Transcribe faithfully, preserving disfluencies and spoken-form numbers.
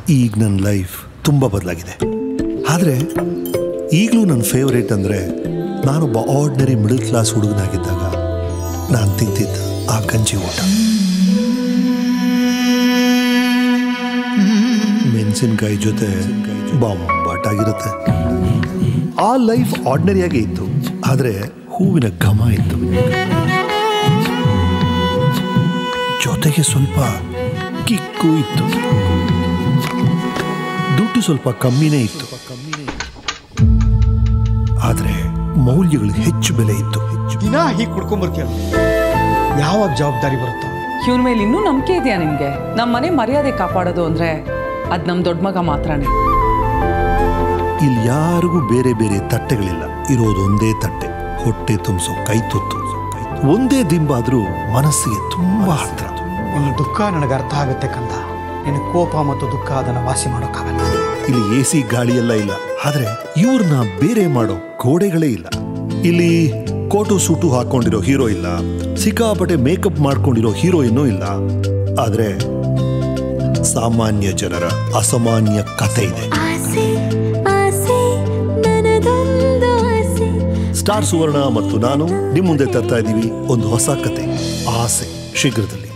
ಈಗ ನನ್ನ ಲೈಫ್ ತುಂಬ ಬದಲಾಗಿದೆ. ಆದರೆ ಈಗಲೂ ನನ್ನ ಫೇವ್ರೇಟ್ ಅಂದರೆ ನಾನೊಬ್ಬ ಆರ್ಡಿನರಿ ಮಿಡಲ್ ಕ್ಲಾಸ್ ಹುಡುಗನಾಗಿದ್ದಾಗ ನಾನು ತಿಂತಿದ್ದ ಆ ಗಂಜಿ ಊಟ. ಮೆಣಸಿನಕಾಯಿ ಜೊತೆ ಬಾಂಬಾಟಾಗಿರುತ್ತೆ. ಆ ಲೈಫ್ ಆರ್ಡಿನರಿಯಾಗೇ ಇತ್ತು, ಆದರೆ ಹೂವಿನ ಘಮ ಇತ್ತು. ಜೊತೆಗೆ ಸ್ವಲ್ಪ ಕಿಕ್ಕು ಇತ್ತು. ದುಡ್ಡು ಸ್ವಲ್ಪ ಕಮ್ಮಿನೇ ಇತ್ತು, ಆದರೆ ಮೌಲ್ಯಗಳು ಹೆಚ್ಚು ಬೆಲೆ ಇತ್ತು. ದಿನ ಹೀಗೆ ಕುಡ್ಕೊಂಡ್ಬರ್ತೀಯಲ್ಲ, ಯಾವಾಗ ಜವಾಬ್ದಾರಿ ಬರುತ್ತೋ? ಇವನ ಮೇಲೆ ಇನ್ನೂ ನಂಬಿಕೆ ಇದೆಯಾ ನಿಮ್ಗೆ? ನಮ್ಮ ಮನೆ ಮರ್ಯಾದೆ ಕಾಪಾಡೋದು ಅಂದ್ರೆ ಅದ್ ನಮ್ ದೊಡ್ಡ ಮಗ ಮಾತ್ರನೇ. ಇಲ್ಲಿ ಯಾರಿಗೂ ಬೇರೆ ಬೇರೆ ತಟ್ಟೆಗಳಿಲ್ಲ, ಇರೋದು ಒಂದೇ ತಟ್ಟೆ. ಹೊಟ್ಟೆ ತುಂಬಿಸೋ ಕೈ ತುತ್ತು, ಒಂದೇ ದಿಂಬಾದ್ರೂ ಮನಸ್ಸಿಗೆ ತುಂಬಾ ಹತ್ರ. ನಿನ್ನ ದುಃಖ ನನಗೆ ಅರ್ಥ ಆಗುತ್ತೆ ಕಂದ. ನಿನ್ನ ಕೋಪ ಮತ್ತು ದುಃಖ ಅದನ್ನು ವಾಸಿ ಮಾಡೋಕ್ಕಾಗಲ್ಲ. ಇಲ್ಲಿ ಎ ಸಿ ಗಾಳಿ ಎಲ್ಲ ಇಲ್ಲ, ಆದ್ರೆ ಇವ್ರನ್ನ ಬೇರೆ ಮಾಡೋ ಗೋಡೆಗಳೇ ಇಲ್ಲ. ಇಲ್ಲಿ ಕೋಟು ಸೂಟು ಹಾಕೊಂಡಿರೋ ಹೀರೋ ಇಲ್ಲ, ಸಿಕ್ಕಾಪಟ್ಟೆ ಮೇಕಪ್ ಮಾಡ್ಕೊಂಡಿರೋ ಹೀರೋಯಿನ್ನೂ ಇಲ್ಲ. ಆದ್ರೆ ಸಾಮಾನ್ಯ ಜನರ ಅಸಾಮಾನ್ಯ ಕಥೆ ಇದೆ. ಸ್ಟಾರ್ ಸುವರ್ಣ ಮತ್ತು ನಾನು ನಿಮ್ಮ ಮುಂದೆ ತರ್ತಾ ಇದ್ದೀವಿ ಒಂದು ಹೊಸ ಕತೆ, ಆಸೆ. ಶೀಘ್ರದಲ್ಲಿ.